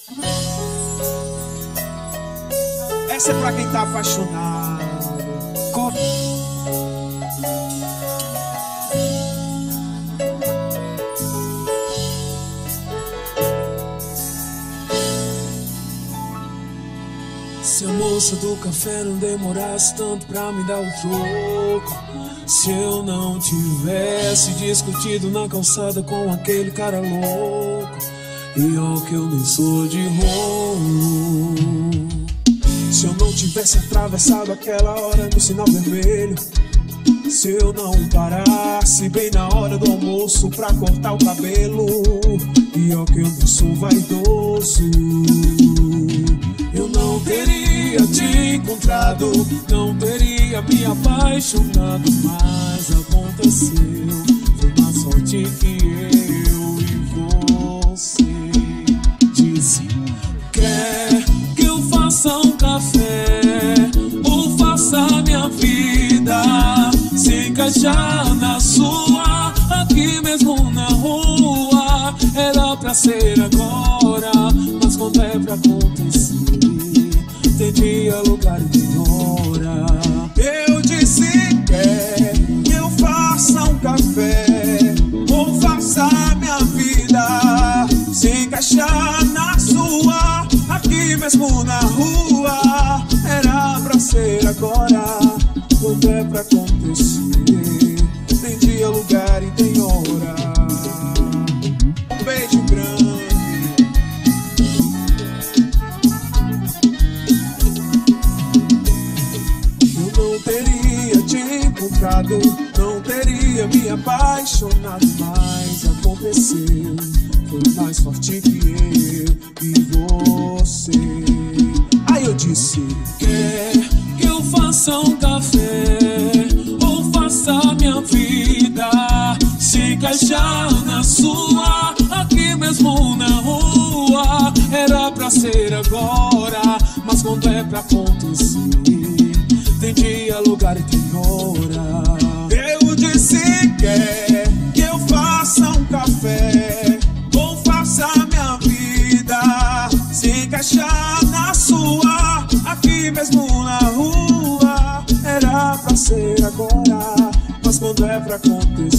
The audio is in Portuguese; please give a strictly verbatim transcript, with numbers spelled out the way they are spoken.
Essa é pra quem tá apaixonado. Se a moça do café não demorasse tanto pra me dar o troco, se eu não tivesse discutido na calçada com aquele cara louco, e ó que eu nem sou de rolo. Se eu não tivesse atravessado aquela hora no sinal vermelho, se eu não parasse bem na hora do almoço pra cortar o cabelo, e ó que eu não sou vaidoso, eu não teria te encontrado, não teria me apaixonado, mas aconteceu, foi uma sorte que eu e você. Disse, quer que eu faça um café ou faça minha vida se encaixar na sua, aqui mesmo na rua? Era pra ser agora, mas quando é pra acontecer, tem dia, lugar e tem hora. Eu disse, quer que eu faça um café ou faça minha vida se encaixar na sua, aqui mesmo na rua? Era pra ser agora, quando é pra acontecer, tem dia, lugar e tem hora. Um beijo grande. Não teria me apaixonado, mas aconteceu, foi mais forte que eu e você. Aí eu disse, quer que eu faça um café ou faça minha vida se encaixar na sua, aqui mesmo na rua? Era pra ser agora, mas quando é pra acontecer, tem dia, lugar e tem hora. Eu disse, quer que eu faça um café ou faça minha vida se encaixar na sua, aqui mesmo na rua? Era pra ser agora, mas quando é pra acontecer,